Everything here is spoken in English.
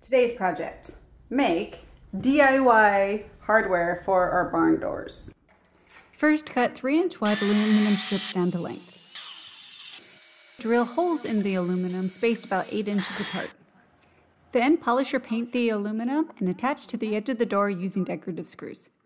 Today's project, make DIY hardware for our barn doors. First, cut 3-inch wide aluminum strips down to length. Drill holes in the aluminum spaced about 8 inches apart. Then polish or paint the aluminum and attach to the edge of the door using decorative screws.